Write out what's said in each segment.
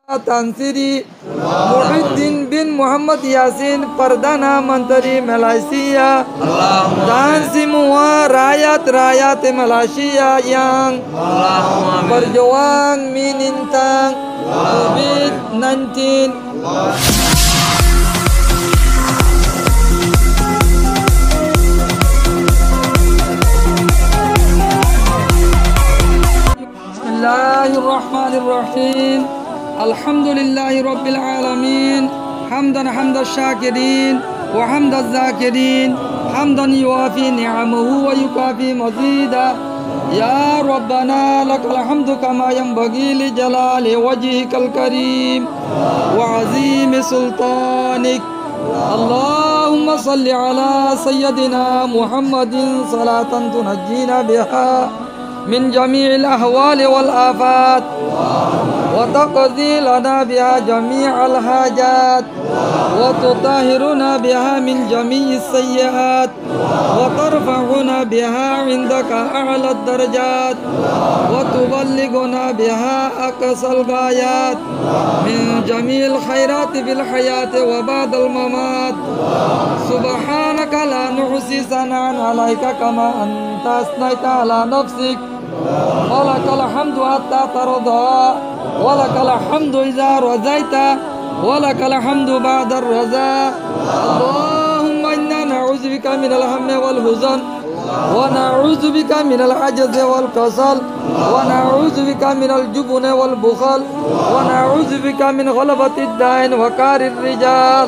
Tansiri Muhyiddin bin Muhammad Yasin Perdana Menteri Malaysia dan semua rakyat-rakyat Malaysia yang berjuang menentang COVID-19. Bismillahirrahmanirrahim. Alhamdulillahi Rabbil Alamin. Hamdan hamda syakirin wa hamda zakirin. Hamdan yuafi ni'amahu wa yukafi mazida. Ya Rabbana lakal hamdu kama yanbaghi li jalali wajhikal karim wa azimi sultanik. Allahumma salli ala sayyidina Muhammadin salatan tunajjina biha min jami'il ahwali wal afat wa taqdi lana biha jami'al hajat wa tutahhiruna biha min jami'is sayyi'at wa tarfa'una biha 'indaka a'la darajat wa tuballighuna biha aqsal ghayat min jami'il khairati fil hayati wa ba'dal mamat. Subhanaka la nuhsi sana'an 'alaika kama anta asnaita 'ala nafsik. Walakal hamdu hatta tarda, walakal hamdu idza razaita, walakal hamdu ba'da raza. Allahumma inna na'udzubika minal hammi wal huzn, wa na'udzubika minal ajzi wal kasal, wa na'udzubika minal jubni wal bukhal, wa na'udzubika min ghalabatid dain wa qarir rijal.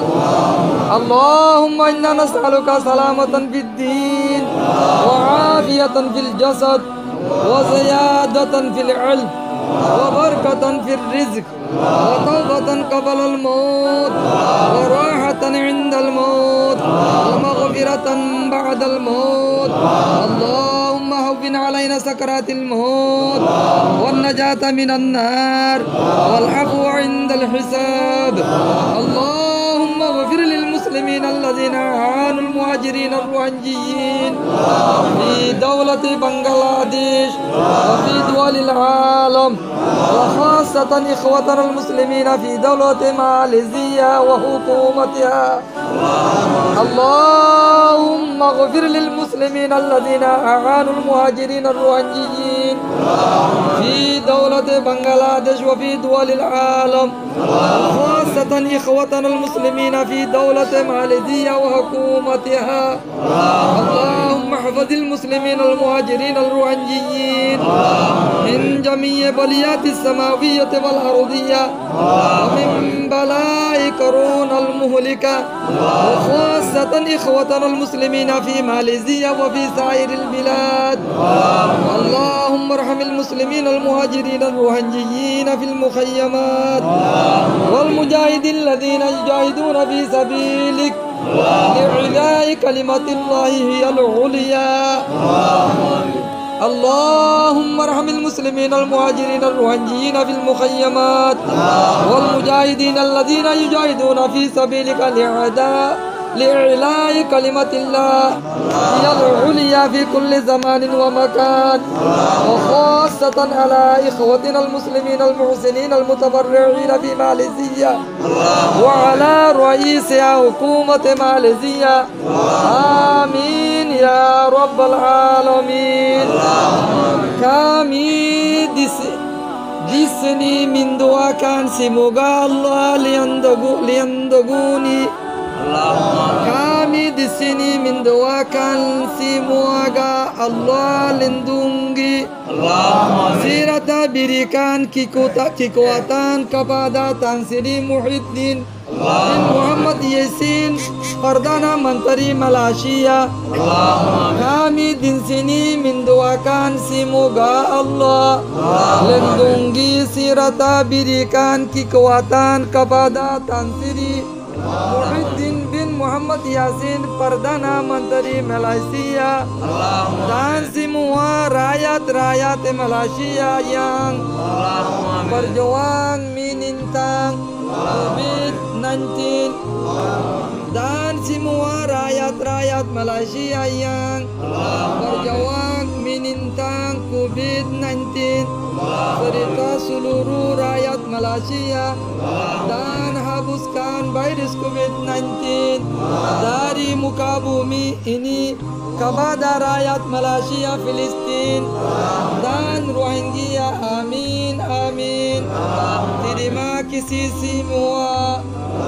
Allahumma inna nas'aluka salamatan fid din wa afiyatan fil jasad wa ziyadatan fil ilm wa barakatan fil rizq wa tawbatan qabla al maut wa rahatan 'inda al maut wa maghfiratan ba'da al maut. Allahumma hawwin 'alaina sakaratil maut wan najata minan nar wal 'afwa 'inda al hisab. Allahumma ighfir lil muslimin الذين عانوا المهاجرين الروهنجيين في دولة بنغلاديش وفي دول العالم وخاصة إخوتنا المسلمين في دولة ماليزيا وحكومتها. اللهم اغفر للمسلمين الذين أعانوا المهاجرين الروهنجيين في دولة بنغلاديش وفي دول العالم وخاصة إخوتنا المسلمين في دولة ماليزيا وحكومتها. اللهم احفظ المسلمين المهاجرين الروهنجيين من جميع بليات السماوية والأرضية ومن بلاء كورونا المهلكة وخاصة إخوتنا المسلمين في ماليزيا وفي سائر البلاد. اللهم ارحم المسلمين المهاجرين الروهنجيين في المخيمات والمجاهدين الذين يجاهدون في سبيلك لإعلاء كلمة الله هي العليا. اللهم ارحم المسلمين المهاجرين الروهنجيين في المخيمات والمجاهدين الذين يجاهدون في سبيلك لإعلاء كلمة الله هي العليا في كل زمان ومكان وخاصة على إخوتنا المسلمين المحسنين المتبرعين في ماليزيا وعلى رئيس حكومة ماليزيا. آمين يا رب العالمين. Kami di sini mendoakan semoga Allah lindungi. Kami di sini mendoakan semoga Allah lindungi serta berikan kekuatan kepada Tan Sri Muhyiddin bin Muhammad Yasin Perdana Menteri Malaysia. Kami di sini mendoakan semoga Allah lindungi serta berikan kekuatan kepada Tan Sri Muhyiddin bin Muhammad Yasin Perdana Menteri Malaysia dan semua rakyat-rakyat Malaysia yang berjuang menentang COVID-19 dan semua rakyat-rakyat Malaysia yang berjuang menentang COVID-19. serta seluruh rakyat Malaysia, dan hapuskan virus COVID-19 dari muka bumi ini kepada rakyat Malaysia, Filistin, dan Rohingya. Amin, amin. Terima kasih semua.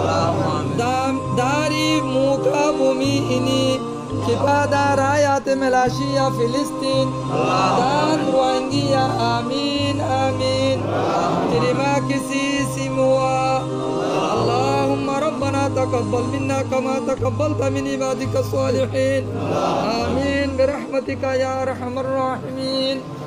Dari muka bumi ini kepada rakyat Malaysia, Filistin, dan Rohingya. Amin, amin. Terima kasih semua. Allahumma Rabbana taqabbal minna kama taqabbalta min ibadika salihin. Amin. Birahmatika ya arhamar rahimin.